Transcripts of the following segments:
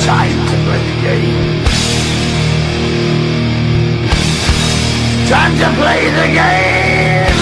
Time to play the game. Time to play the game.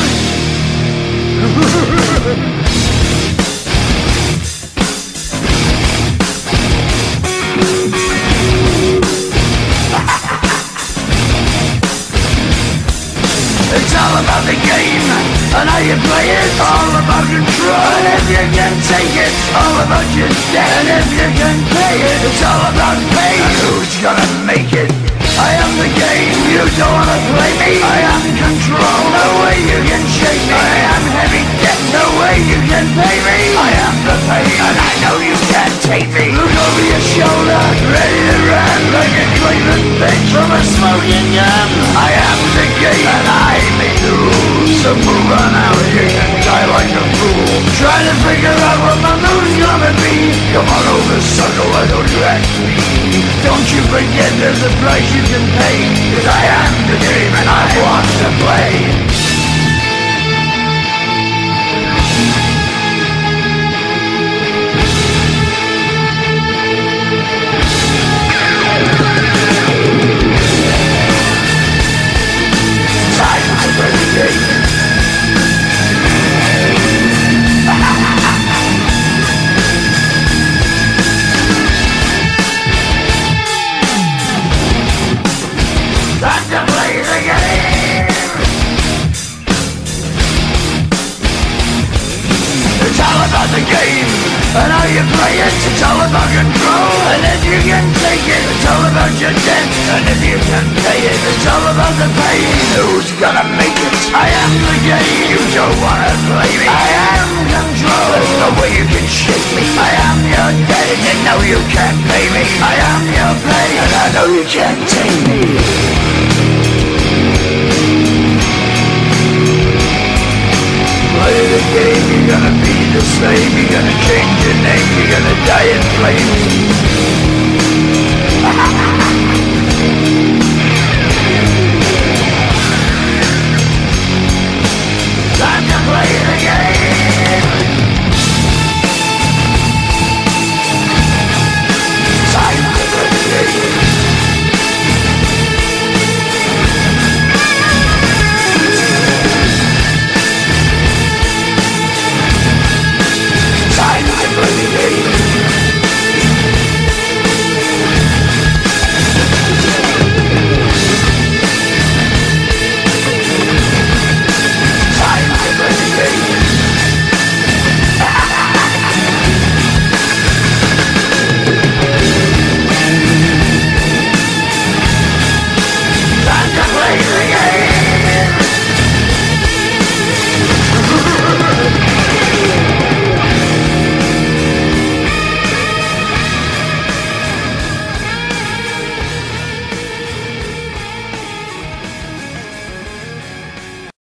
It's all about the game and how you play it. All about control, and if you can take it, all about your debt. And if you can pay it, it's all about pay. And who's gonna make it? I am the game, you don't wanna play me. I am control, no way you can shake me. I am heavy debt, no way you can pay me. I am the pain, and I know you can't take me. Look over your shoulder, ready to run like a Cleveland bitch from a smoking gun. I am the game, and I make the rules. So move on out here and die like a fool. Trying to figure out what my mood's gonna be. Come on over, sucker, why don't you ask me? Don't you forget there's a price you can pay. 'Cause I am the game and I want to play. Time to play the game. Time to play the game. It's all about the game and how you play it. It's all about control, and if you can take it, it's all about your debt. And if you can pay it, it's all about the pain. Who's gonna make it? I am the game. You don't wanna play me. I am control. There's no way you can shake me. I am your debt, and you know you can't pay me. I am your pain, and I know you can't take me. Play the game, you're gonna be the same. You're gonna change your name, you're gonna die in flames.